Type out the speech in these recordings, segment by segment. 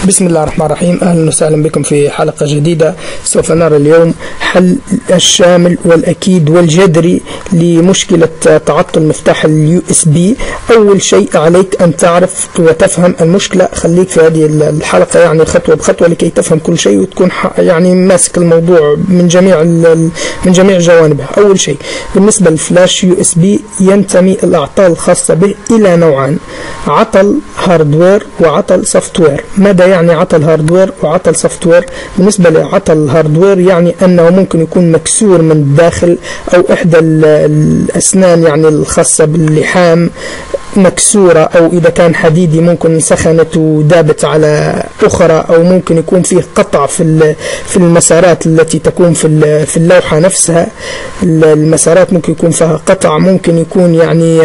بسم الله الرحمن الرحيم. أهلا وسهلا بكم في حلقة جديدة. سوف نرى اليوم حل الشامل والأكيد والجذري لمشكلة تعطل مفتاح USB. أول شيء عليك أن تعرف وتفهم المشكلة. خليك في هذه الحلقة يعني خطوة بخطوة لكي تفهم كل شيء وتكون يعني ماسك الموضوع من جميع جوانبه. أول شيء بالنسبة للفلاش USB ينتمي الأعطال الخاصة به إلى نوعان: عطل هاردوير وعطل سوفتوير. ماذا يعني عطل هاردوير وعطل سوفتوير؟ بالنسبة لعطل الهاردوير يعني أنه ممكن يكون مكسور من الداخل، أو إحدى الأسنان يعني الخاصة باللحام مكسورة، أو إذا كان حديدي ممكن سخنت ودابت على أخرى، أو ممكن يكون فيه قطع في المسارات التي تكون في اللوحة نفسها. المسارات ممكن يكون فيها قطع، ممكن يكون يعني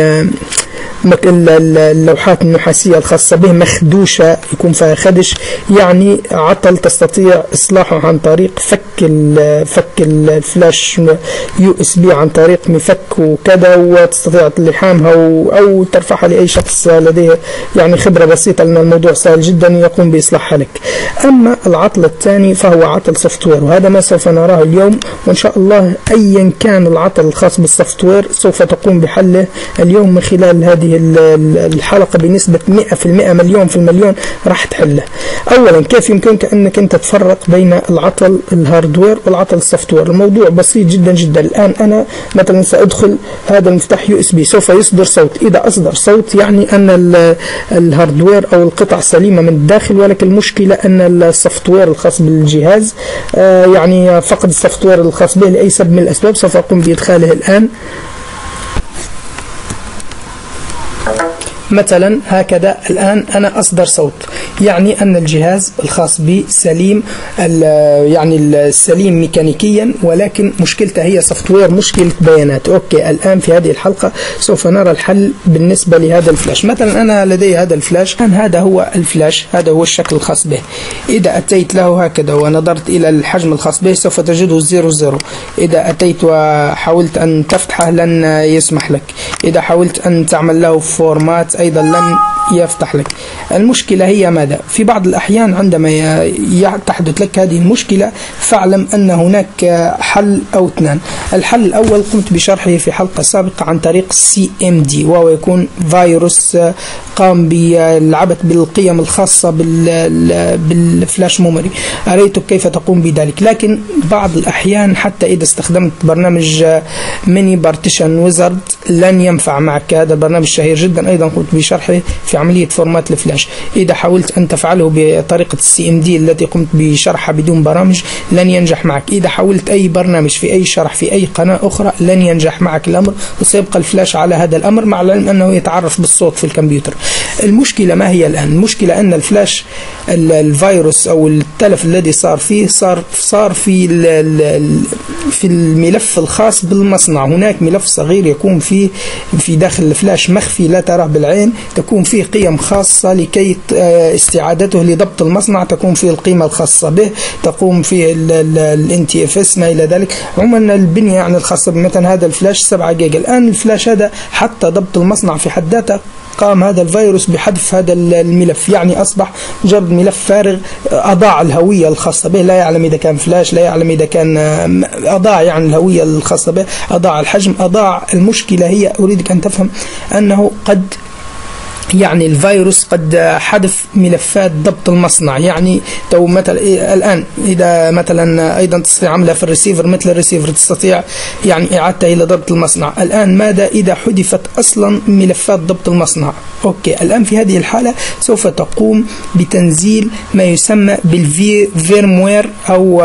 اللوحات النحاسية الخاصة به مخدوشة، يكون فيها خدش. يعني عطل تستطيع إصلاحه عن طريق فك الفلاش USB عن طريق مفك وكذا، وتستطيع لحامها أو ترفعها لأي شخص لديه يعني خبرة بسيطة، لأن الموضوع سهل جدا يقوم بإصلاحها لك. أما العطل الثاني فهو عطل سوفتوير، وهذا ما سوف نراه اليوم، وإن شاء الله أيا كان العطل الخاص بالسوفتوير سوف تقوم بحله اليوم من خلال هذه الحلقة بنسبة 100%، مليون في المليون راح تحله. أولا كيف يمكنك أنك أنت تفرق بين العطل الهاردوير والعطل السوفتوير؟ الموضوع بسيط جدا جدا. الآن أنا مثلا سأدخل هذا المفتاح USB، سوف يصدر صوت. إذا أصدر صوت يعني أن الهاردوير أو القطع سليمة من الداخل، ولكن المشكلة أن السوفتوير الخاص بالجهاز يعني فقد السوفتوير الخاص به لأي سبب من الأسباب. سوف أقوم بإدخاله الآن. مثلا هكذا الآن أنا أصدر صوت، يعني أن الجهاز الخاص بي سليم، يعني السليم ميكانيكيا، ولكن مشكلته هي سوفتوير، مشكلة بيانات. أوكي، الآن في هذه الحلقة سوف نرى الحل بالنسبة لهذا الفلاش. مثلا أنا لدي هذا الفلاش، الآن هذا هو الفلاش، هذا هو الشكل الخاص به. إذا أتيت له هكذا ونظرت إلى الحجم الخاص به سوف تجده 00. إذا أتيت وحاولت أن تفتحه لن يسمح لك. إذا حاولت أن تعمل له فورمات أيضا لن يفتح لك. المشكلة هي ماذا؟ في بعض الأحيان عندما تحدث لك هذه المشكلة فاعلم أن هناك حل أو اثنان. الحل الأول قمت بشرحه في حلقة سابقة عن طريق CMD، وهو يكون فيروس قام بالعبث بالقيم الخاصة بالفلاش ميموري. أريتك كيف تقوم بذلك، لكن بعض الأحيان حتى إذا استخدمت برنامج ميني بارتيشن ويزارد لن ينفع معك. هذا البرنامج شهير جدا، أيضا قمت بشرحه في عملية فورمات الفلاش. إذا حاولت أن تفعله بطريقة CMD التي قمت بشرحها بدون برامج لن ينجح معك. إذا حاولت أي برنامج في أي شرح في أي قناة أخرى لن ينجح معك الأمر، وسيبقى الفلاش على هذا الأمر، مع العلم أنه يتعرف بالصوت في الكمبيوتر. المشكلة ما هي الآن؟ المشكلة أن الفلاش الفيروس أو التلف الذي صار فيه صار في الملف الخاص بالمصنع. هناك ملف صغير يكون فيه في داخل الفلاش مخفي لا تراه بالعين، تكون فيه قيم خاصة لكي استعادته لضبط المصنع، تكون فيه القيمة الخاصة به، تقوم فيه NTFS ما إلى ذلك. عموما البنية يعني الخاصة بمثلا هذا الفلاش 7 جيجا. الآن الفلاش هذا حتى ضبط المصنع في حد ذاته قام هذا الفيروس بحذف هذا الملف، يعني أصبح مجرد ملف فارغ. أضاع الهوية الخاصة به، لا يعلم إذا كان فلاش، لا يعلم إذا كان أضاع يعني الهوية الخاصة به، أضاع الحجم، أضاع. المشكلة هي أريدك أن تفهم أنه قد يعني الفيروس قد حذف ملفات ضبط المصنع. يعني تو مثلا الآن إذا مثلا أيضا تستطيع عملها في الريسيفر، مثل الريسيفر تستطيع يعني إعادته إلى ضبط المصنع. الآن ماذا إذا حذفت أصلا ملفات ضبط المصنع؟ أوكي، الآن في هذه الحالة سوف تقوم بتنزيل ما يسمى بالفيرموير أو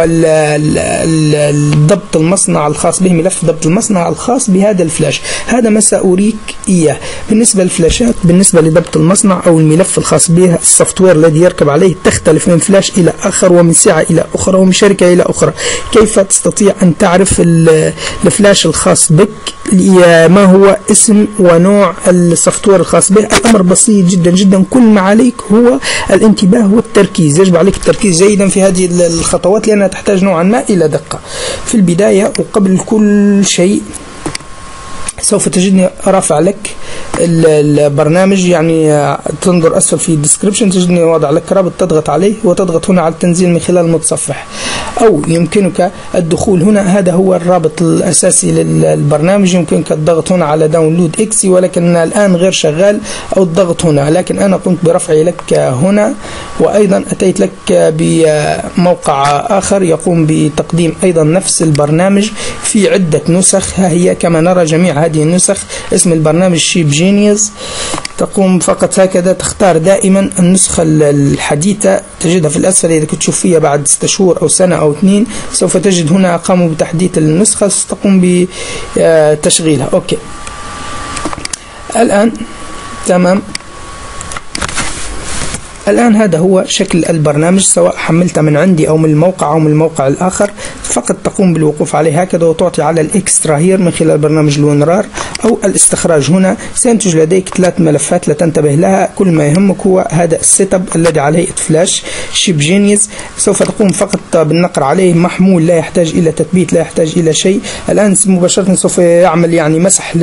ضبط المصنع الخاص به، ملف ضبط المصنع الخاص بهذا الفلاش. هذا ما سأريك إياه. بالنسبة للفلاشات، بالنسبة لضبط المصنع أو الملف الخاص به، السوفتوير الذي يركب عليه تختلف من فلاش إلى آخر، ومن سعة إلى أخرى، ومن شركة إلى أخرى. كيف تستطيع أن تعرف الفلاش الخاص بك ما هو اسم ونوع السوفتوير الخاص به؟ الأمر بسيط جدا جدا. كل ما عليك هو الانتباه والتركيز. يجب عليك التركيز جيدا في هذه الخطوات لأنها تحتاج نوعا ما إلى دقة. في البداية وقبل كل شيء سوف تجدني رافع لك البرنامج، يعني تنظر أسفل في الديسكريبشن تجدني واضع لك رابط تضغط عليه وتضغط هنا على التنزيل من خلال المتصفح، أو يمكنك الدخول هنا. هذا هو الرابط الأساسي للبرنامج. يمكنك الضغط هنا على داونلود إكسي، ولكن الآن غير شغال، أو الضغط هنا، لكن أنا قمت برفعه لك هنا. وأيضا أتيت لك بموقع آخر يقوم بتقديم أيضا نفس البرنامج في عدة نسخ. ها هي كما نرى جميع هذه النسخ. اسم البرنامج شيب جينيوس. تقوم فقط هكذا تختار دائما النسخة الحديثة، تجدها في الأسفل. إذا كنت تشوف فيها بعد 6 شهور أو سنة أو 2 سوف تجد هنا قاموا بتحديث النسخة، ستقوم بتشغيلها. أوكي الآن تمام. الآن هذا هو شكل البرنامج، سواء حملته من عندي أو من الموقع أو من الموقع الآخر. فقط تقوم بالوقوف عليه هكذا وتعطي على الإكسترا هير من خلال برنامج الونرار أو الاستخراج. هنا سينتج لديك 3 ملفات لا تنتبه لها، كل ما يهمك هو هذا السيت اب الذي على هيئة فلاش شيب جينيوس. سوف تقوم فقط بالنقر عليه، محمول لا يحتاج إلى تثبيت، لا يحتاج إلى شيء. الآن مباشرة سوف يعمل يعني مسح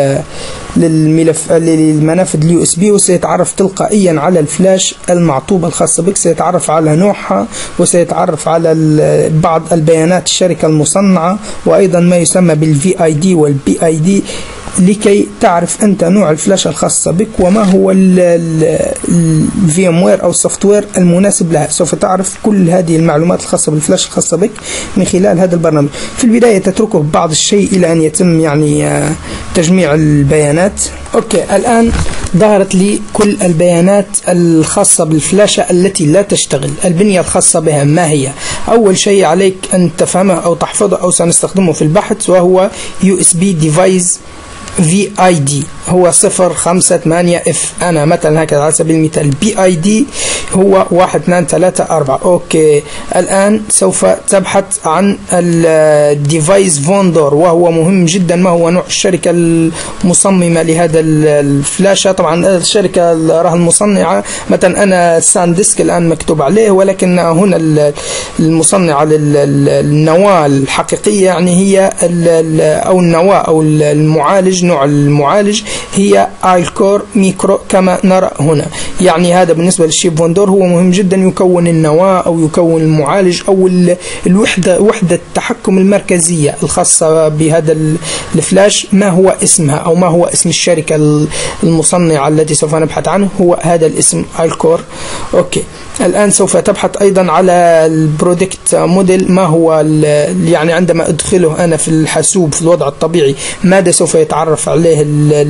للمنافذ اليو اس بي، وسيتعرف تلقائيا على الفلاش المعطوبة الخاصة بك، سيتعرف على نوعها، وسيتعرف على بعض البيانات الشركة المصنعة، وأيضا ما يسمى بالفي اي دي والبي اي دي، لكي تعرف أنت نوع الفلاش الخاصة بك وما هو الفي ام وير أو السوفت وير المناسب لها. سوف تعرف كل هذه المعلومات الخاصة بالفلاش الخاصة بك من خلال هذا البرنامج. في البداية تتركه بعض الشيء إلى أن يتم يعني تجميع البيانات. أوكي الآن ظهرت لي كل البيانات الخاصة بالفلاشة التي لا تشتغل. البنية الخاصة بها ما هي؟ أول شيء عليك أن تفهمه أو تحفظه أو سنستخدمه في البحث، وهو USB Device VID، هو 058F. أنا مثلا هكذا على سبيل المثال BID هو 1 2 3 4. أوكي الآن سوف تبحث عن الديفايس فوندور، وهو مهم جدا. ما هو نوع الشركة المصممة لهذا الفلاشة؟ طبعا الشركة راه المصنعة، مثلا أنا ساندسك الآن مكتوب عليه، ولكن هنا المصنعة للنواة الحقيقية يعني هي أو النواة أو المعالج، نوع المعالج هي آيلكور ميكرو كما نرى هنا. يعني هذا بالنسبة للشيب فوندور هو مهم جدا، يكون النواة أو يكون المعالج أو وحدة التحكم المركزية الخاصة بهذا الفلاش. ما هو اسمها أو ما هو اسم الشركة المصنعة التي سوف نبحث عنه؟ هو هذا الاسم آيلكور. أوكي الآن سوف تبحث أيضا على البرودكت موديل. ما هو يعني عندما أدخله أنا في الحاسوب في الوضع الطبيعي ماذا سوف يتعرف عليه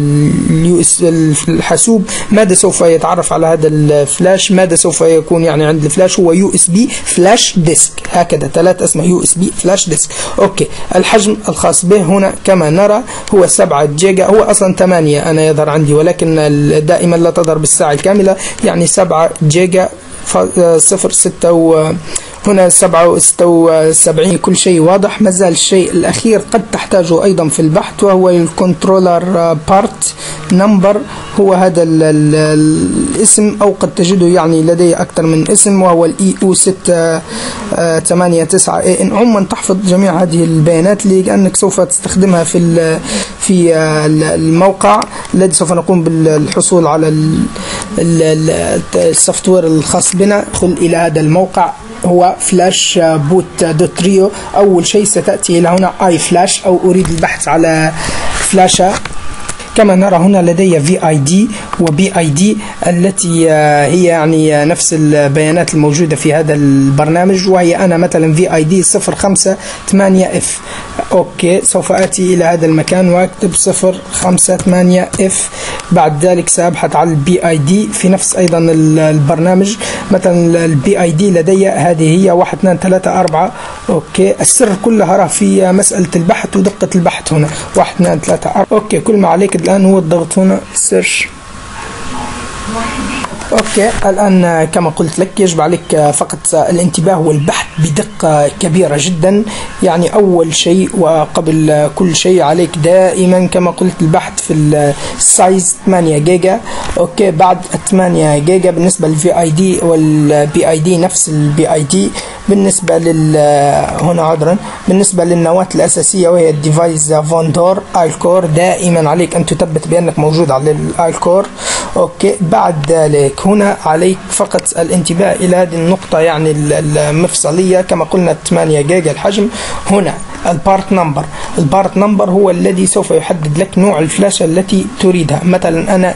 الحاسوب؟ ماذا سوف يتعرف على هذا الفلاش؟ ماذا سوف يكون يعني عند الفلاش؟ هو USB فلاش ديسك، هكذا 3 اسمه USB فلاش ديسك. أوكي الحجم الخاص به هنا كما نرى هو 7 جيجا، هو أصلا 8 أنا يظهر عندي، ولكن دائما لا تظهر بالساعة الكاملة، يعني 7 جيجا 0.6 هنا 77. كل شيء واضح. ما زال الشيء الأخير قد تحتاجه أيضا في البحث، وهو الكنترولر بارت نمبر، هو هذا الاسم، أو قد تجده يعني لدي أكثر من اسم، وهو EU 689AN. عموما تحفظ جميع هذه البيانات لأنك سوف تستخدمها في الموقع الذي سوف نقوم بالحصول على السوفت وير الخاص بنا. ادخل إلى هذا الموقع، هو فلاش بوت دوت تريو. أول شيء ستأتي إلى هنا اي فلاش، أو أريد البحث على فلاشة. كما نرى هنا لدي VID وBID التي هي يعني نفس البيانات الموجودة في هذا البرنامج، وهي أنا مثلا VID 058F. أوكي سوف آتي إلى هذا المكان وأكتب 058F. بعد ذلك سأبحث على BID في نفس أيضا البرنامج. مثلا BID لدي هذه هي 1 2 3 4. أوكي السر كلها راه في مسألة البحث ودقة البحث هنا 1 2 3 4. أوكي كل ما عليك الآن هو الضغط هنا سيرش. أوكي الآن كما قلت لك يجب عليك فقط الانتباه والبحث بدقة كبيرة جدا. يعني أول شيء وقبل كل شيء عليك دائما كما قلت البحث في السايز 8 جيجا. أوكي بعد 8 جيجا بالنسبة للفي اي دي والبي اي دي نفس البي اي دي بالنسبة هنا عذرا بالنسبة للنواة الأساسية وهي الديفايس فوندور آيل كور، دائما عليك أن تثبت بأنك موجود على الآيل كور. أوكي، بعد ذلك هنا عليك فقط الانتباه إلى هذه النقطة، يعني المفصلية كما قلنا 8 جيجا الحجم. هنا البارت نمبر هو الذي سوف يحدد لك نوع الفلاشة التي تريدها. مثلا أنا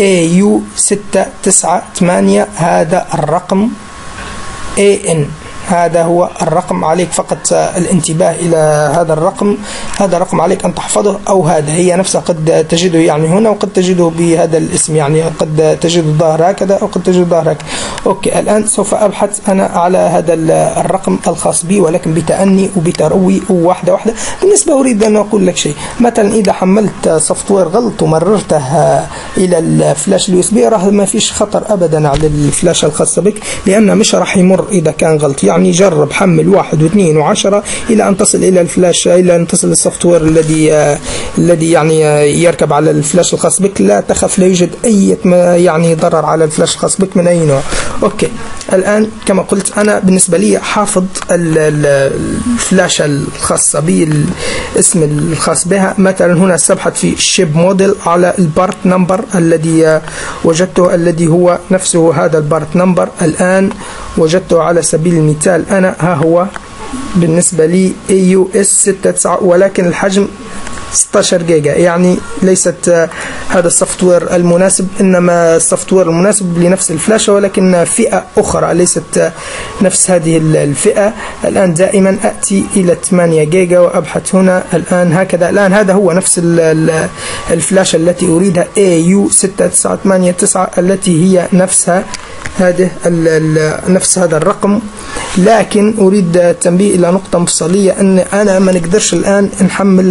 AU698 هذا الرقم AN، هذا هو الرقم، عليك فقط الانتباه إلى هذا الرقم. هذا الرقم عليك أن تحفظه، أو هذا هي نفسها قد تجده يعني هنا، وقد تجده بهذا الاسم، يعني قد تجد الظاهر هكذا أو قد تجد الظاهر هكذا. أوكي، الآن سوف أبحث أنا على هذا الرقم الخاص بي، ولكن بتأني وبتروي وواحدة واحدة. بالنسبة أريد أن أقول لك شيء، مثلا إذا حملت سوفت وير غلط ومررته إلى الفلاش اليو اس بي، راح ما فيش خطر أبدا على الفلاشة الخاصة بك، لأنه مش راح يمر إذا كان غلط. يعني جرب حمل 1 و2 و10 إلى أن تصل إلى الفلاش، إلى أن تصل للسوفت وير الذي يعني يركب على الفلاش الخاص بك. لا تخف، لا يوجد أي يعني ضرر على الفلاش الخاص بك من أي نوع. أوكي، الآن كما قلت أنا بالنسبة لي حافظ الفلاشة الخاصة بي، الاسم الخاص بها. مثلا هنا سأبحث في الشيب موديل على البارت نمبر الذي وجدته، الذي هو نفسه هذا البارت نمبر. الآن وجدته على سبيل المثال أنا، ها هو بالنسبة لي AUS69، ولكن الحجم 16 جيجا، يعني ليست هذا السوفت وير المناسب، إنما السوفت وير المناسب لنفس الفلاشة ولكن فئة أخرى، ليست نفس هذه الفئة. الآن دائما أتي إلى 8 جيجا وأبحث هنا الآن هكذا. الآن هذا هو نفس الفلاشة التي أريدها AU6989 التي هي نفسها هذه نفس هذا الرقم. لكن أريد التنبيه إلى نقطة مفصلية، أن أنا ما نقدرش الآن نحمل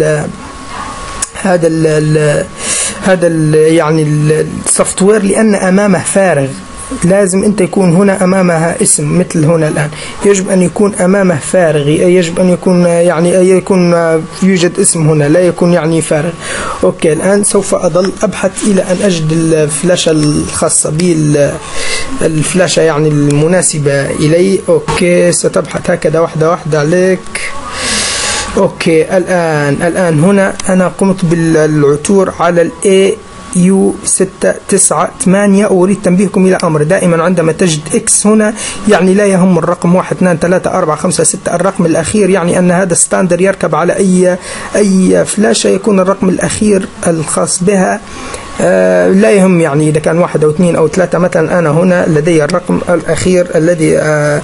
هذا يعني السوفت وير، لأن أمامه فارغ. لازم أنت يكون هنا أمامها اسم، مثل هنا الآن يجب أن يكون أمامه فارغ، يجب أن يكون يعني يوجد اسم هنا، لا يكون يعني فارغ. أوكي، الآن سوف أظل أبحث إلى أن أجد الفلاشة الخاصة بي، الفلاشة يعني المناسبة إلي. أوكي، ستبحث هكذا واحدة واحدة عليك. أوكي، الآن هنا أنا قمت بالعثور على AU698. وأريد تنبيهكم إلى أمر، دائما عندما تجد X هنا يعني لا يهم الرقم 1 2 3 4 5 6، الرقم الأخير يعني أن هذا ستاندر يركب على أي فلاشة، يكون الرقم الأخير الخاص بها لا يهم يعني إذا كان 1 أو 2 أو 3. مثلا أنا هنا لدي الرقم الأخير الذي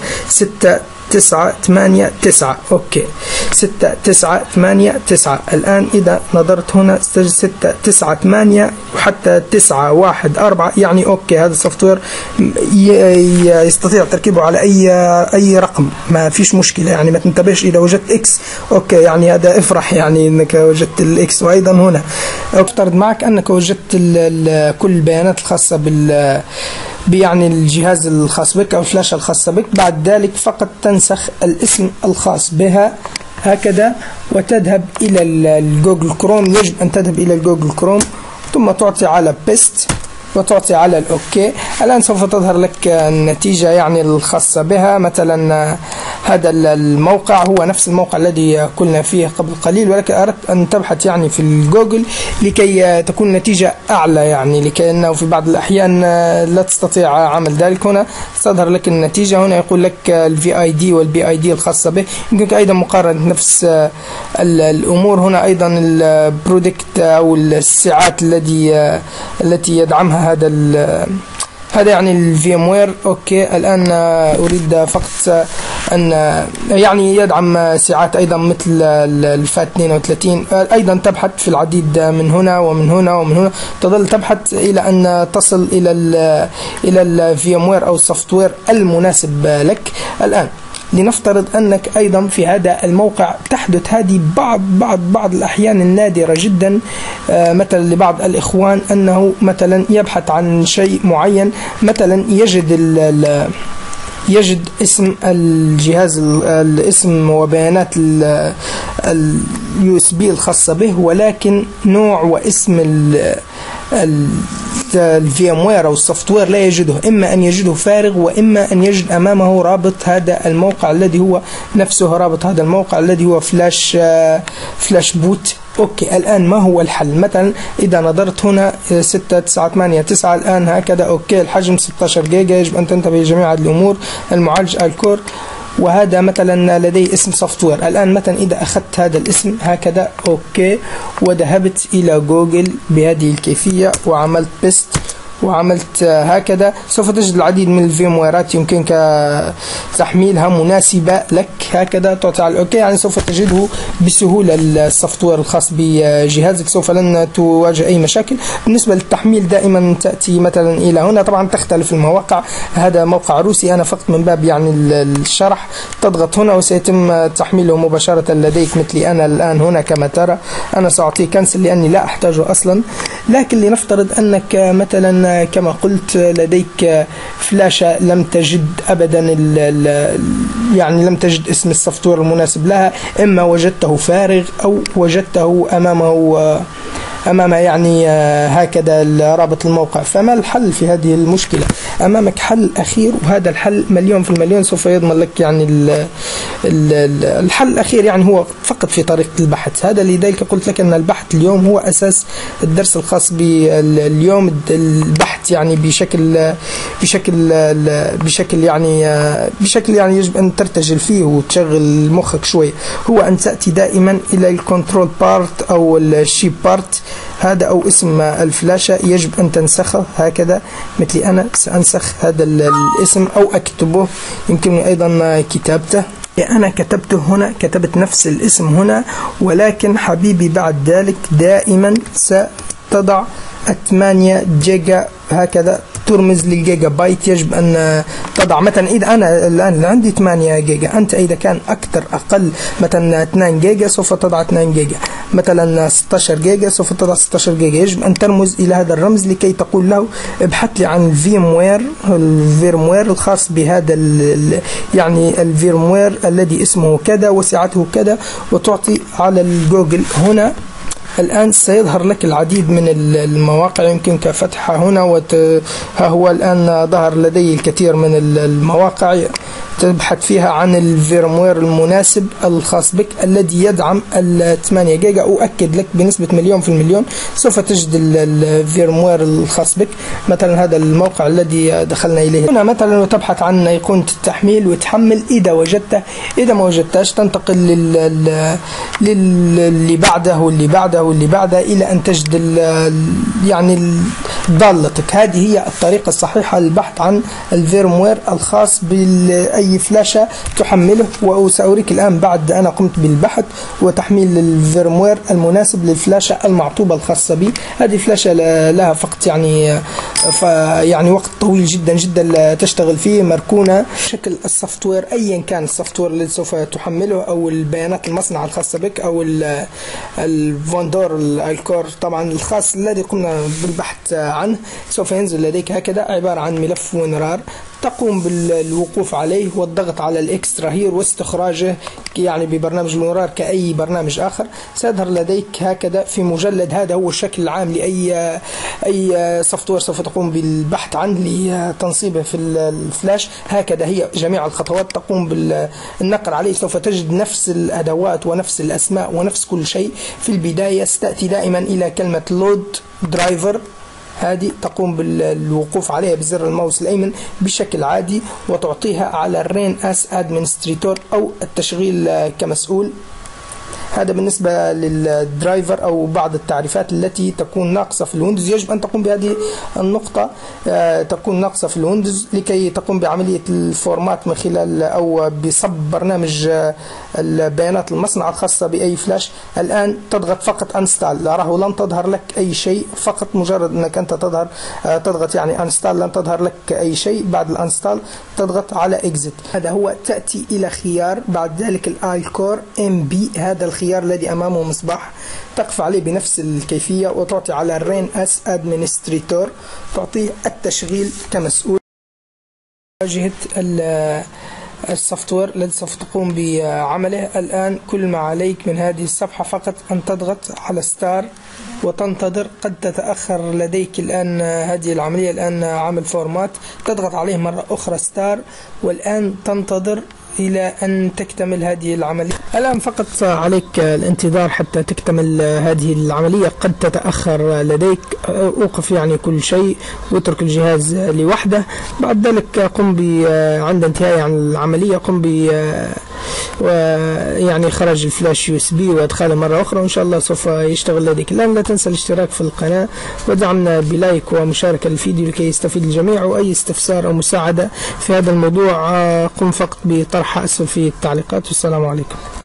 6989. أوكي، 6989. الآن إذا نظرت هنا 698 وحتى 914، يعني أوكي هذا السوفت وير يستطيع تركيبه على أي رقم، ما فيش مشكلة. يعني ما تنتبهش إذا وجدت إكس، أوكي يعني هذا افرح يعني أنك وجدت الإكس. وأيضا هنا أفترض معك أنك وجدت كل البيانات الخاصة يعني الجهاز الخاص بك أو الفلاشة الخاصة بك. بعد ذلك فقط تنسخ الاسم الخاص بها هكذا وتذهب إلى الجوجل كروم. يجب أن تذهب إلى الجوجل كروم ثم تعطي على بيست وتعطي على الأوكي. الآن سوف تظهر لك النتيجة يعني الخاصة بها. مثلا هذا الموقع هو نفس الموقع الذي قلنا فيه قبل قليل، ولكن أردت أن تبحث يعني في الجوجل لكي تكون النتيجة أعلى، يعني لكي أنه في بعض الأحيان لا تستطيع عمل ذلك. هنا تظهر لك النتيجة، هنا يقول لك الVID والBID الخاصة به. يمكنك أيضا مقارنة نفس الأمور. هنا أيضا البرودكت أو الساعات التي يدعمها هذا يعني الفيم وير. اوكي، الان اريد فقط ان يعني يدعم ساعات ايضا مثل الفات 32. ايضا تبحث في العديد من هنا ومن هنا ومن هنا، تظل تبحث الى ان تصل الى الفيم وير او السوفت وير المناسب لك. الان لنفترض أنك أيضا في هذا الموقع تحدث هذه بعض الأحيان النادرة جدا، مثلا لبعض الإخوان أنه مثلا يبحث عن شيء معين، مثلا يجد اسم الجهاز، الاسم وبيانات اليو اس بي الخاصة به، ولكن نوع واسم الفي ام وير أو السوفت وير لا يجده، إما أن يجده فارغ وإما أن يجد أمامه رابط هذا الموقع الذي هو نفسه رابط هذا الموقع الذي هو فلاش بوت. أوكي، الآن ما هو الحل؟ مثلا إذا نظرت هنا 6989 الآن هكذا. أوكي، الحجم 16 جيجا، يجب أن تنتبه لجميع هذه الأمور. المعالج الكور، وهذا مثلا لدي اسم سوفت وير. الآن مثلا إذا أخذت هذا الاسم هكذا أوكي وذهبت إلى جوجل بهذه الكيفية وعملت بيست وعملت هكذا، سوف تجد العديد من الفيمويرات يمكنك تحميلها مناسبة لك. هكذا تعطي على الأوكي، يعني سوف تجده بسهولة السوفت وير الخاص بجهازك، سوف لن تواجه أي مشاكل. بالنسبة للتحميل دائما تأتي مثلا إلى هنا، طبعا تختلف المواقع، هذا موقع روسي، أنا فقط من باب يعني الشرح. تضغط هنا وسيتم تحميله مباشرة لديك مثلي أنا الآن هنا كما ترى. أنا سأعطيه كنسل لأني لا أحتاجه أصلا. لكن لنفترض أنك مثلا كما قلت لديك فلاشة لم تجد أبدا يعني لم تجد اسم السوفت وير المناسب لها، إما وجدته فارغ أو وجدته أمامه يعني هكذا رابط الموقع. فما الحل في هذه المشكلة؟ أمامك حل أخير، وهذا الحل مليون في المليون سوف يضمن لك يعني الحل الأخير يعني هو فقط في طريقة البحث. هذا لذلك قلت لك أن البحث اليوم هو أساس الدرس الخاص باليوم. البحث يعني بشكل يعني يجب أن ترتجل فيه وتشغل مخك شوي، هو أن تأتي دائما إلى الكنترول بارت أو الشيب بارت، هذا أو اسم الفلاشة يجب أن تنسخه هكذا مثلي أنا. سأنسخ هذا الاسم أو أكتبه، يمكنني أيضا كتابته. أنا كتبته هنا، كتبت نفس الاسم هنا، ولكن حبيبي بعد ذلك دائما ستضع 8 جيجا هكذا، ترمز للجيجا بايت. يجب أن تضع مثلا إذا أنا الآن عندي 8 جيجا، أنت إذا كان أكثر أقل مثلا 2 جيجا سوف تضع 2 جيجا، مثلا 16 جيجا سوف تضع 16 جيجا. يجب أن ترمز إلى هذا الرمز لكي تقول له ابحث لي عن الفيرموير الخاص بهذا يعني الفيرموير الذي اسمه كذا وسعته كذا، وتعطي على الجوجل هنا. الآن سيظهر لك العديد من المواقع يمكنك فتحها هنا، ها هو الآن ظهر لدي الكثير من المواقع تبحث فيها عن الفيرموير المناسب الخاص بك الذي يدعم 8 جيجا. أؤكد لك بنسبة 100% سوف تجد الفيرموير الخاص بك. مثلا هذا الموقع الذي دخلنا إليه هنا مثلا، وتبحث عن أيقونة التحميل وتحمل. إذا وجدته، إذا ما وجدتش تنتقل للي بعده واللي بعده واللي بعده إلى أن تجد يعني ضالتك. هذه هي الطريقة الصحيحة للبحث عن الفيرموير الخاص بأي فلاشة تحمله. وسأريك الآن بعد أنا قمت بالبحث وتحميل الفيرموير المناسب للفلاشة المعطوبة الخاصة بي. هذه فلاشة لها فقط يعني وقت طويل جدا جدا تشتغل فيه، مركونة شكل السوفت وير أيا كان السوفت وير الذي سوف تحمله، أو البيانات المصنع الخاصة بك، أو الفوندور الكور طبعا الخاص الذي قمنا بالبحث عنه. سوف ينزل لديك هكذا عبارة عن ملف WinRAR، تقوم بالوقوف عليه والضغط على الاكسترا هير واستخراجه يعني ببرنامج WinRAR كأي برنامج آخر. سيظهر لديك هكذا في مجلد. هذا هو الشكل العام لأي سوفت وير سوف تقوم بالبحث عنه لتنصيبه في الفلاش. هكذا هي جميع الخطوات تقوم بالنقر عليه. سوف تجد نفس الأدوات ونفس الأسماء ونفس كل شيء. في البداية ستأتي دائما إلى كلمة لود درايفر، هذه تقوم بالوقوف عليها بزر الماوس الأيمن بشكل عادي، وتعطيها على الرين اس ادمنستريتور أو التشغيل كمسؤول. هذا بالنسبة للدرايفر أو بعض التعريفات التي تكون ناقصة في الويندوز. يجب أن تقوم بهذه النقطة، تكون ناقصة في الويندوز لكي تقوم بعملية الفورمات من خلال أو بصب برنامج البيانات المصنع الخاصة بأي فلاش. الآن تضغط فقط انستال، لا راه لن تظهر لك أي شيء، فقط مجرد أنك أنت تضغط يعني انستال لن تظهر لك أي شيء. بعد الانستال تضغط على اكزيت. هذا هو تأتي إلى خيار بعد ذلك الكور MB، هذا الخيار الذي أمامه مصباح، تقف عليه بنفس الكيفية وتعطي على الرين اس ادمنستريتور، تعطيه التشغيل كمسؤول واجهة السوفت وير الذي سوف تقوم بعمله. الآن كل ما عليك من هذه الصفحة فقط أن تضغط على ستار وتنتظر. قد تتأخر لديك الآن هذه العملية، الآن عمل فورمات، تضغط عليه مرة أخرى ستار، والآن تنتظر إلى أن تكتمل هذه العملية. الآن فقط عليك الانتظار حتى تكتمل هذه العملية. قد تتأخر لديك، أوقف يعني كل شيء واترك الجهاز لوحده. بعد ذلك قم عند انتهاء عن العملية قم ويعني خرج الفلاش USB وادخاله مرة أخرى، وإن شاء الله سوف يشتغل لديك. الآن لا تنسى الاشتراك في القناة ودعمنا بلايك ومشاركة الفيديو لكي يستفيد الجميع. وأي استفسار أو مساعدة في هذا الموضوع قم فقط بطرحها أسفل في التعليقات. والسلام عليكم.